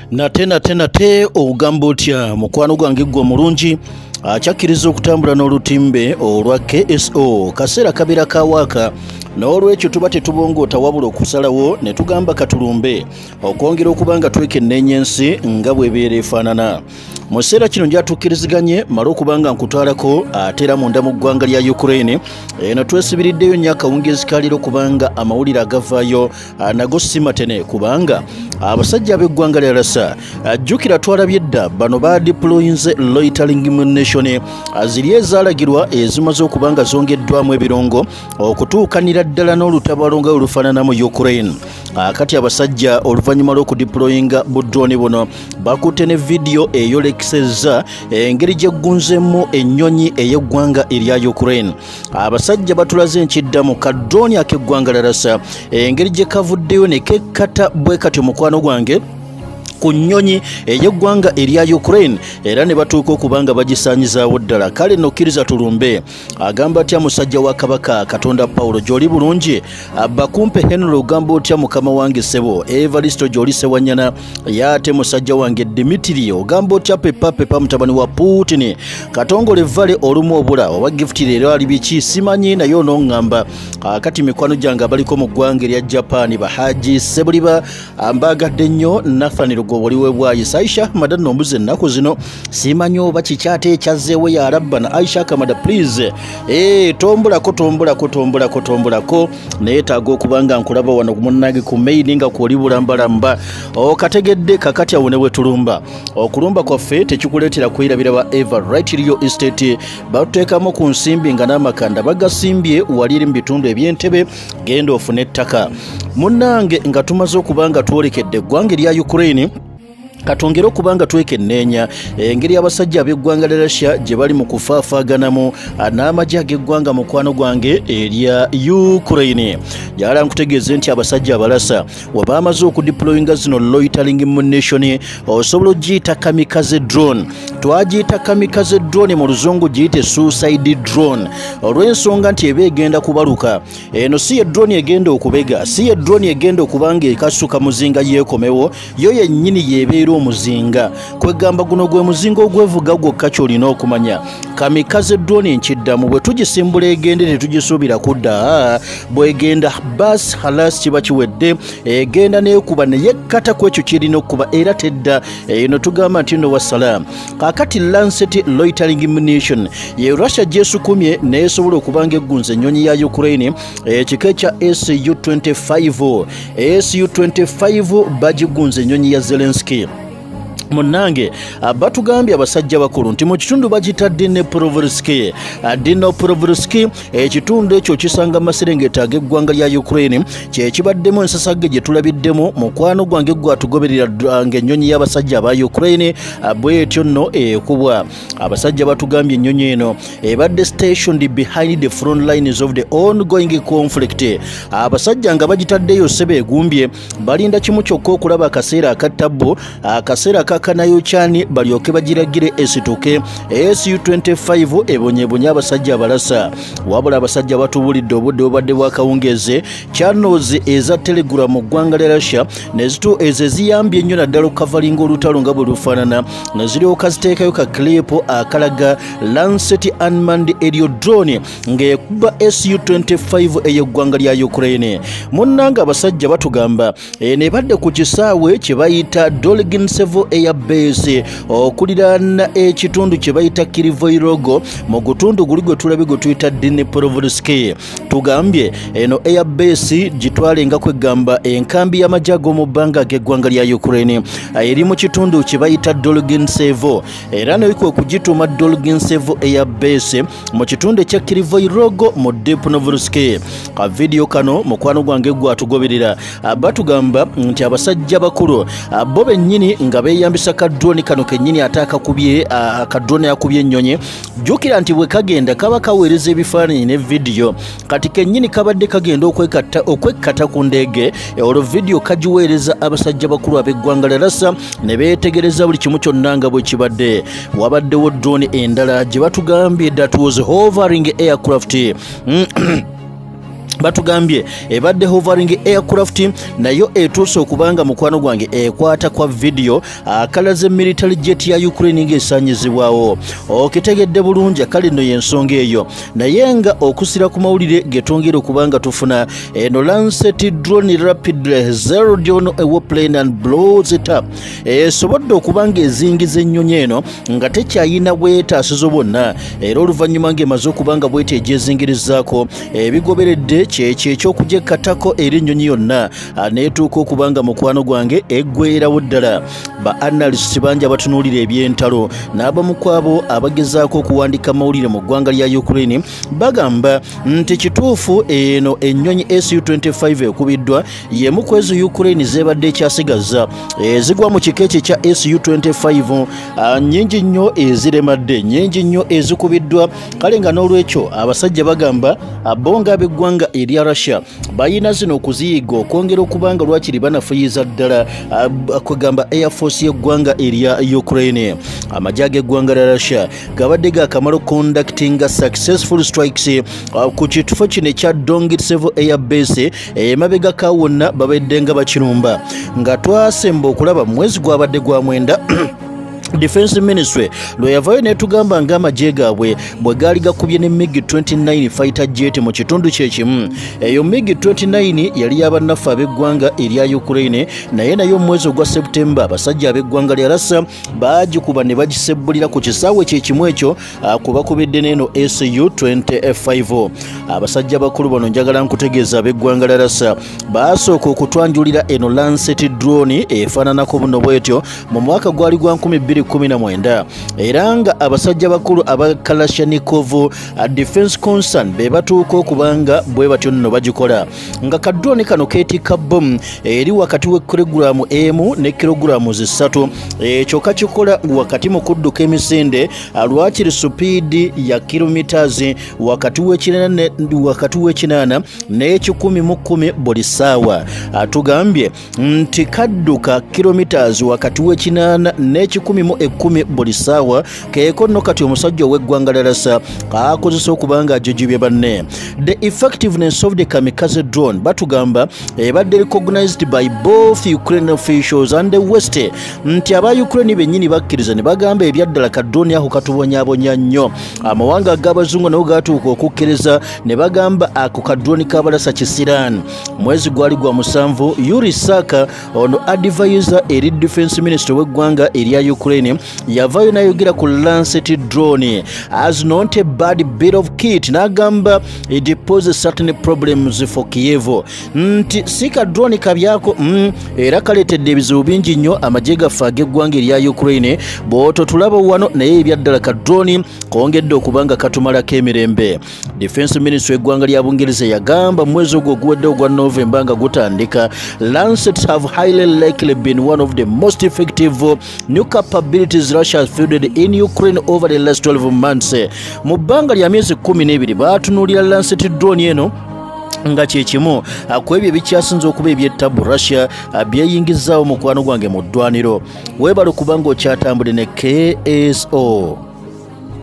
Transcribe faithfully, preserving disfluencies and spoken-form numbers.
na tena tena te ogambo tya mukwano gwange gwo mulungi akyakiriza okutambula n'olutimbe olwa K S O kaseera kabira kawaka n'olwekyo tuba tetubongoota wabula okusalawo ne tugamba katulumbe okwongera okubanga twekennenya ensi nga bw'ebeera efaanana. Mu kiseera kino njatukiriziganye mala okubanga nkutwalako atera munda mu ggwanga lya Ukraine eno twesibiriddeyo nnyo akawungeezi kaliro kubanga amawulire agavaayo nago si matene kubanga abasajja ab'eggwanga lya Russia ajjukira twalabye dda bano ba deployinze loitering munition ziri ezaalagirwa ezimaze okubanga zongeddwamu ebirongo okutuukanira ddala n'olutabaalo nga olufaanana mu Ukraine. Kati abasajja oluvannyuma lw'okudeployinga budroni buno bakutte ne vidiyo eyolekesezza engeri gye gunzemu ennyonyi ey'eggwanga erya Ukraine. Abasajja batulaze nkidda mu kadroni ak'eggwanga lya Russia engeri gye kavuddeyo ne kekkata bwe kati mukwano gwange ku nnyonyi ey'eggwanga erya Ukraine era ne batuuka okubanga bagisaanyizaawo ddala. Kale nokkiriza tulumbe agamba atya musajja wa Kabaka Katonda Paulo gy'oli bulungi bakumpe Henry ogamba otya mukama wange ssebo Evaristo gy'oli sewanyana yaate musajja wange Dimitri ogamba otya pepa pepa mutabani wa Putin katongole vale olumu obula oba gift leero ali biki simanyi naye onoŋŋamba kati mikwano gyange abaliko mu ggwanga erya Japan bahaji sebuliba ambagadde nnyo Nathan Goboliwe bwayi Aisha Kamada nombuze nako zino simanyo bakikyate ekyazeewe ya Rabbana Aisha Kamada please eh tombula ko tombula ko tombula ko tombula ko neetaaga okubanga nkulaba wano kumunage ku mail nga ko libulambalamba o kategedde kakati awone we tulumba okulumba kwaffe tekikuleetera kwirabira ba Eva Right Real Estate batuteekamo ku nsimbi nga n'amakanda bagasimbye waliri mu bitundu eby'entebe genda ofune ettaka munnange nga tumaze okubanga twolekedde eggwanga lya Ukraine katongera okubanga twekennenya engeri abasajja ab'eggwanga lya Russia gye bali mu kufaafaaganamu n'amagye ag'eggwanga mukwano gwange erya Ukraine. Yala nkutegeeze nti abasajja abalasa waba amaze okudeployinga zino loitering munition osobola ogiyita Kamikaze drone. Twagiyita Kamikaze drone mu luzungu giyite suicide drone olw'ensonga nti eba egenda kubaluka. Eno si ye drone egenda okubega, si ye drone egenda okubanga ekasuka muzinga yeekomewo, yo yennyini yeebeera omuzinga kwegamba guno gwe muzinga ogwevuga gwokka ky'olina okumanya. Kamikaze drone nkiddamu bwe tugisimbula egende tetugisuubira kudda bwegenda bas halas kiba kiwedde egenda neekuba neyekkata ku ekyo kirina okuba era tedda eno tugamba nti no wasalaam. Kakati Lancet loitering munition ye Russia gyesukumye neesobola okubanga eggunza ennyonyi ya Ukraine ekika ekya S U twenty-five S U twenty-five bagigunza ennyonyi ya Zelensky. Munange batugambye abasajja bakulu nti mu kitundu bagitadde ne Provrski Dino Provrski ekitundu ekyo kisanga maserengeta ag'eggwanga lya Ukraine kye kibaddemu ensasage gye tulabiddemu mukwano gwange gwatugoberera ng'ennyonyi y'abasajja aba Ukraine bwetyo nno ekubwa. Abasajja batugambye ennyonyi eno ebadde stationed behind the front lines of the ongoing conflict. Abasajja nga bagitaddeyo sebe egumbye balinda kimu kyokka okulaba akaseera akattabbo akaseera kakanayo kyani balyoke bagiragire esituke S U twenty-five ebonyebonye abasajja abalasa wabula abasajja batubulidde obudde obadde bwakawungeze channels eza Telegram mu ggwanga lya Russia nezitu ezeziyambye ennyo naddala okukavalinga olutalo nga bwe lufaanana neziryoka ziteekayo ka clip akalaga Lancet unmanned aerial drone ng'ekuba S U twenty-five ey'eggwanga lya Ukraine. Munnanga abasajja batugamba ne badde ku kisaawe kye bayita Dolginsevo Air Base okuliraana ekitundu kye bayita Kirivoirogo mu gutundu guli gwe tulabe gwe tuyita Dnipropetrovsk. Tugambye eno Air Base gitwale nga kwegamba enkambi y'amagye ag'omu bbanga ag'eggwanga lya Ukraine eri mu kitundu kye bayita Dolginsevo era nayo kugituuma Dolginsevo Air Base mu kitundu ekya Kirivoirogo mu Dnipropetrovsk. Ka video kano mukwano gwange gwatugoberera batugamba nti abasajja bakulu bo bennyini nga beeyambisa kadroni kano kennyini ate akakubye akadroni akubye ennyonyi jjukira nti bwe kagenda kaba kaweereza ebifaananyi ne vidiyo kati kennyini kabadde kagenda okwekatta okwekkata ku ndeege olwo vidiyo kagiweereza abasajja bakulu ab'eggwanga lya Russia ne beetegereza buli kimu kyonna nga bwe kibadde. Wabaddewo drone endala gye batugambye that was hovering aircraft batugambye ebadde hovering aircraft nayo etuuse okubanga mukwano gwange ekwata kwa video akalaze military jet ya Ukraine ng'esaanyizibwawo. Okitegedde bulungi kale nno y'ensonga eyo naye nga okusira ku mawulire getwongera okubanga tufuna eno Lancet drone rapidly zeroed on a warplane and blows it up. Esobodde okubanga ezingiza ennyonyi eno nga tekyayina bwetaasizo bwonna era oluvannyuma ng'emaze okubanga bwete egyezingirizaako ebigoberedde kyekyo ekyokugyekatako eri ennyonyi yonna neetuuka okubanga mukwano gwange eggweerawo ddala. Ba analysts bangi abatunuulira eby'entalo n'abamu ku abo abagezaako okuwandika amawulire mu ggwanga lya Ukraine bagamba nti kituufu eno ennyonyi S U twenty-five ekubiddwa y'emu ku ezo Ukraine zeebadde ekyasigaza ezigwa mu kika ekyo kya S U twenty-five nnyingi nnyo eziremadde nnyingi nnyo ezikubiddwa kale nga n'olwekyo abasajja bagamba abonga ab'eggwanga erya Russia bayina zino okuziyiga okwongera okubanga lwakiri banafuyiza ddala kugamba Air Force y'eggwanga erya Ukraine. Amajja g'eggwanga lya Russia gabadde gakamala conducting successful strikes ku kifo kino ekya Dongitsevo Air Base emabega ka wonna babadde nga bakirumba nga twasemba okulaba mwezi gwabadde gwa mwenda Defense Ministry lwe yavayo netugamba nga amagye gaabwe bwe gaali gakubye ne MiG twenty-nine fighter jet mu kitundu kyekimu. Eyo MiG twenty-nine yali yabannaffe ab'eggwanga erya Ukraine naye nayo omwezi ogwa September abasajja ab'eggwanga lya Russia baagikuba ne bagisebbulira ku kisaawe kyekimu ekyo kubakubidde n'eno S U twenty-five. Abasajja bakulu bano njagala nkutegeeza ab'eggwanga lya Russia baasooka okutwanjulira eno Lancet drone efaananako buno bwetyo mu mwaka gwali gwa nkumi bbiri kumi na mwenda era nga abasajja bakulu aba Kalashnikov Defense Concern be batuuka okubanga bwe batyo nno bagikola nga kadrone kano keetikka bomu eri wakati we kilogulaamu emu ne kilogulaamu zisatu ekyo kakikola wakati mu kudduka emisinde lwakiri supiidi ya kilometers wakati w'ekinaana wakati w'ekinaana n'ekikumi mu kkumi buli ssaawa. Atugambye nti kadduka kilometers wakati w'ekinaana n'ekikumi mu ekkumi buli ssaawa keeko nno kati omusajja ow'eggwanga lya Russia akozesa okubanga ajujubye banne. The effectiveness of the Kamikaze drone batugamba ebadde recognized by both Ukrainian officials and the West nti aba Ukraine bennyini bakkiriza ne bagamba ebyaddala ka drone ako katubonyaabonya nnyo. Amawanga ag'abazungu nago gaatuuka okukkiriza ne bagamba ako ka drone k'abalasa kisirani. Mwezi gwali gwa musanvu Yuri Saka ono advisor eri Defense Minister w'eggwanga erya Ukraine yavayo nayogera ku Lancet drone as not a bad bit of kit n'agamba it poses certain problems for Kiev nti sika drone kabyako mm, era kaleetedde ebizibu bingi nnyo amagye gaffe ag'eggwanga erya Ukraine bw'oto tulaba wano naye ebyaddala ka drone kongedde okubanga katumalako emirembe. Defense Ministry w'eggwanga lya Bungereza yagamba mwezi ogwo oguwedde ogwa November nga gutandika Lancets have highly likely been one of the most effective new capabilities Russia has fielded in Ukraine over the last twelve months. Mu bbanga lya myezi kumi n'ebiri baatunuulira Lancet drone eno nga kyekimu kwebyo ebikyasinza okuba ebyettabu Russia byeyingizaawo mukwano gwange mu ddwaniro. Weebale kubanga okyatambule ne K S O.